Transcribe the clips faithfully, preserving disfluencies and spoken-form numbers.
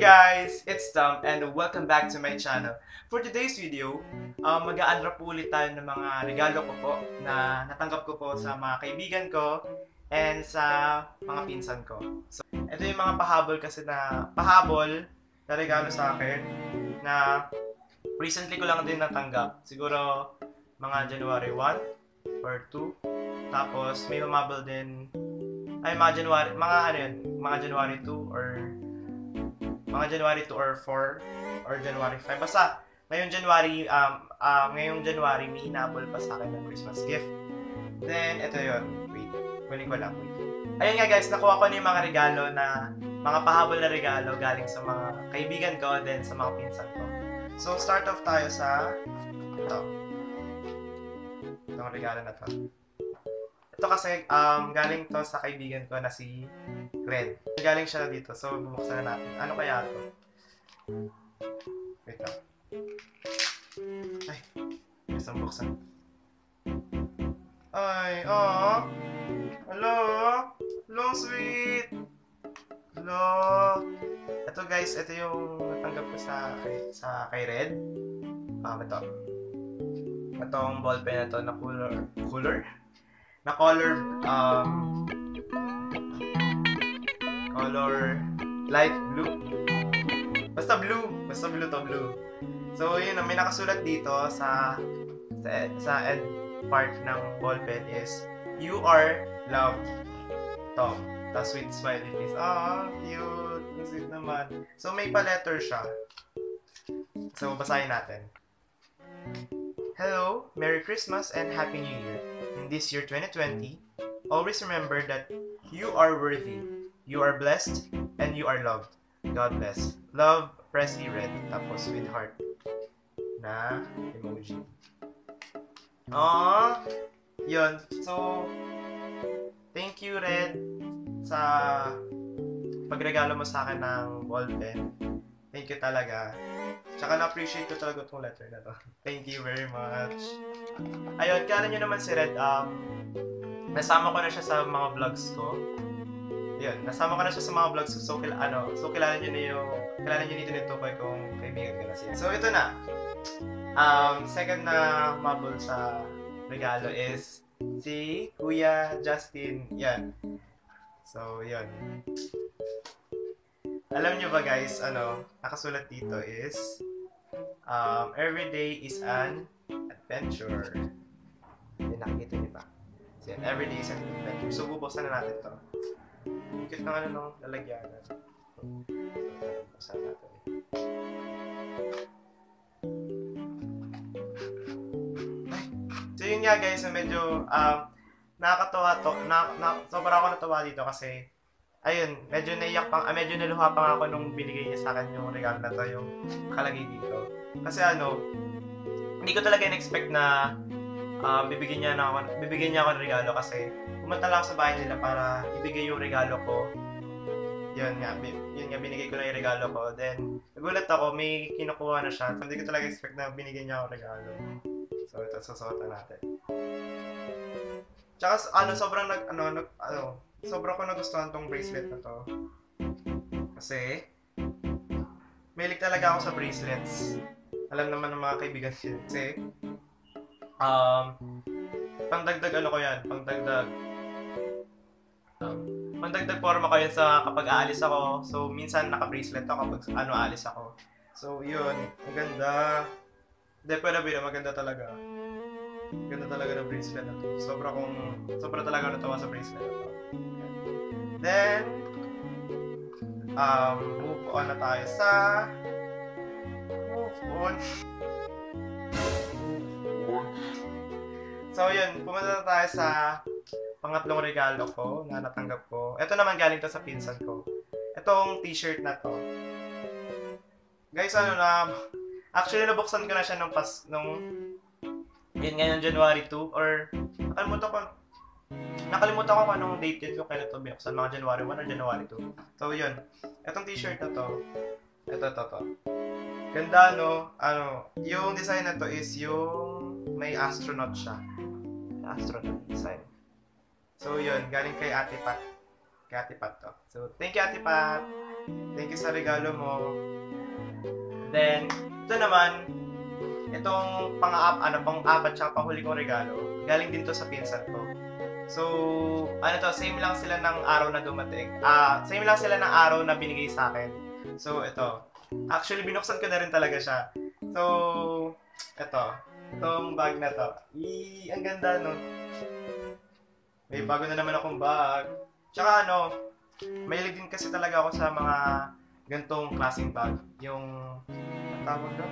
guys! It's Tom and welcome back to my channel. For today's video, um, mag-a-unwrap po ulit tayo ng mga regalo ko po na natanggap ko po sa mga kaibigan ko and sa mga pinsan ko. So, ito yung mga pahabol kasi na pahabol na regalo sa akin na recently ko lang din natanggap. Siguro mga January first or two. Tapos may humabol din ay mga January, mga ano yun, mga January two or mga January two or four or January five. Basta, ngayong January, um, uh, ngayong January, may hinabol pa sa akin ng Christmas gift. Then, ito yun. Wait, kunin ko lang, wait. Ayun nga guys, nakuha ko na yung mga regalo na, mga pahabol na regalo galing sa mga kaibigan ko, then sa mga pinsan ko. So, start off tayo sa, ito. Itong regalo na to. Ito kasi, um, galing to sa kaibigan ko na si Red. Galing siya na dito, so bubuksan na natin. Ano kaya to? Wait lang. Ay, gusto mong buksan. Ay, oh. Hello. Hello, sweet. Hello. Ito guys, ito yung natanggap ko sa kay, sa kay Red. Um, ito. Itong ballpen na to na color. Color? Na color, um, color light blue. Basta blue. Basta blue to blue. So, yun, may nakasulat dito sa sa, sa end part ng ballpen is, you are loved, Tom. The sweet smiley face. Ah, cute. Sweet naman. So, may pa-letter siya. So, basahin natin. Hello, Merry Christmas and Happy New Year. In this year twenty twenty, always remember that you are worthy, you are blessed, and you are loved. God bless. Love, Presley Red. Tapos sweetheart na emoji. Aww! Yun. So, thank you, Red, sa pagregalo mo sa akin ng ballpen. Thank you talaga. Tsaka na-appreciate ko talaga itong letter na to. Thank you very much. Ayun, kala nyo naman si Red, um, nasama ko na siya sa mga vlogs ko. Ayun, nasama ko na siya sa mga vlogs ko. So, kil ano, so kilala nyo na yung, kilala nyo dito nito kay kong kaibigan ko na siya. So, ito na. Um, second na mabul sa regalo is si Kuya Justin. Yan. So, yun. Alam nyo ba guys, ano, nakasulat dito is, um, every day is an adventure. Yan, nakikita nyo ba? So, yan, every day is an adventure. So, bubuksan na natin to. Cute na ano nung lalagyanan. Buksan natin. So, yun nga guys, medyo, um, nakakatawa to, na, na, sobrang ako natawa dito kasi, ayun, medyo naiyak pa, ah, medyo naluha pa nga ako nung binigay niya sa akin yung regalo na to, yung nakalagay dito. Kasi ano, hindi ko talaga in-expect na um, bibigyan niya na ako, bibigyan niya ako ng regalo kasi pumunta lang ako sa bahay nila para ibigay yung regalo ko. Yun nga, yun nga, binigay ko na yung regalo ko. Then, nagulat ako, may kinukuha na siya. So, hindi ko talaga expect na binigyan niya ako regalo. So, ito, susuotan natin. Tsaka, ano, sobrang nag, ano, nag, ano, sobrang ko nagustuhan tong bracelet na to. Kasi, mahilig talaga ako sa bracelets. Alam naman ng mga kaibigan ko. Kasi, um, pangdagdag ano ko yan, pangdagdag, um, pangdagdag forma ko yan sa kapag aalis ako. So, minsan naka-bracelet ako kapag ano, aalis ako. So, yun, ang ganda. Hindi, pwede ba maganda talaga. Ganda talaga ng bracelet na to. Sobra kong, sobra talaga natawa sa bracelet na to. Then, um, move on na tayo sa, move on. So, yun, pumunta na tayo sa pangatlong regalo ko na natanggap ko. Ito naman galing to sa pinsan ko. Itong t-shirt na to. Guys, ano na, actually, nabuksan ko na siya nung pas, nung, yun ngayon, January second, or, nakalimutan ko, nakalimutan ko kung anong date yun kung kailan ito binuksan, mga January first or January second. So, yun. Itong t-shirt na to, ito, ito, ito. Ganda, no? Ano, yung design na to is yung may astronaut siya. Astronaut design. So, yun. Galing kay Ate Pat. Kay Ate Pat to. So, thank you Ate Pat. Thank you sa regalo mo. Then, ito naman, itong pang-aap, ano, pang-apat tsaka panghuli kong regalo, galing din to sa pinsan ko. So, ano to, same lang sila ng araw na dumating. Ah, same lang sila ng araw na binigay sa akin. So, ito. Actually, binuksan ko na rin talaga siya. So, ito. Itong bag na to. Eee, ang ganda, no? May bago na naman akong bag. Tsaka, ano, mahilig din kasi talaga ako sa mga gantong klaseng bag. Yung, ang tawag doon?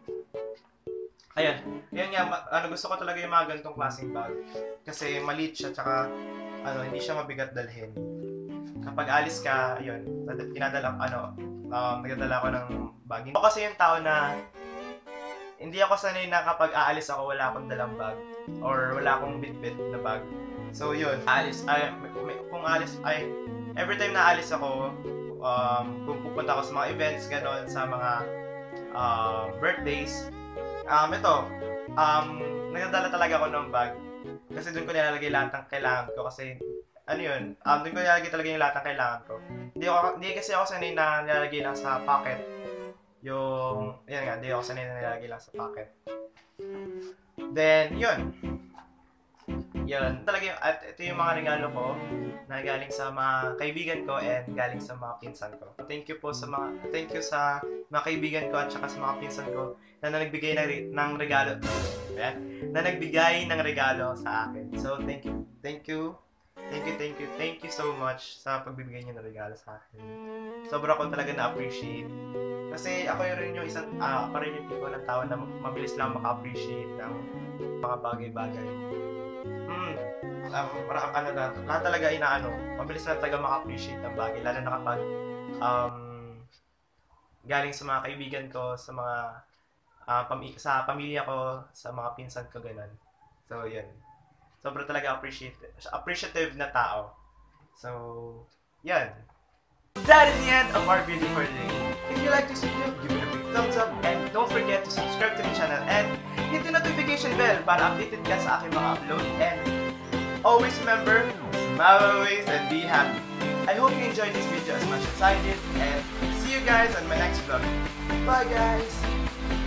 Ayan. Ayan nga, ma- ano, gusto ko talaga yung mga gantong klaseng bag. Kasi maliit siya, tsaka, ano, hindi siya mabigat dalhin. Kapag alis ka, ayun, pinadala, ano, um, nagdadala ko ng bag. Ako kasi yung tao na, hindi ako sanay na kapag aalis ako, wala akong dalang bag. Or wala akong bit-bit na bag. So, yun, aalis, ay, kung aalis, ay, every time na aalis ako, um, kung pupunta ako sa mga events, gano'n, sa mga uh, birthdays, um, ito, um, nagdadala talaga ako ng bag. Kasi doon ko nilalagay lahat ng kailangan ko. Kasi, ano yun, um, doon ko nilalagay talaga yung lahat ng kailangan ko. Hindi, ako, hindi kasi ako sanay na nilalagay lang sa pocket. Yung, yan nga, hindi ako sanay na nilalagay lang sa pocket. Then, yun. Yun, talaga yung, at ito yung mga regalo ko na galing sa mga kaibigan ko and galing sa mga pinsan ko. Thank you po sa mga, thank you sa mga kaibigan ko at saka sa mga pinsan ko na, na nagbigay ng, ng regalo, ayan, na nagbigay ng regalo sa akin. So, thank you, thank you, thank you, thank you, thank you so much sa pagbibigay niyo ng regalo sa akin. Sobra ko talaga na-appreciate. Kasi ako rin yung isang, ah, ako rin yung tipo ng tao na mabilis lang maka-appreciate ng mga bagay-bagay. Hmm, um, ano na, lahat talaga inaano, mabilis lang talaga maka-appreciate ng bagay, lalo na kapag um, galing sa mga kaibigan ko, sa mga uh, pami- sa pamilya ko, sa mga pinsan ko, ganun. So, yun. Sobra talaga appreciative, appreciative na tao. So, yan. That is the end of our video for today. If you like this video, give it a big thumbs up and don't forget to subscribe to the channel and hit the notification bell para updated ka sa aking mga upload. And always remember, smile always and be happy. I hope you enjoyed this video as much as I did and see you guys on my next vlog. Bye guys!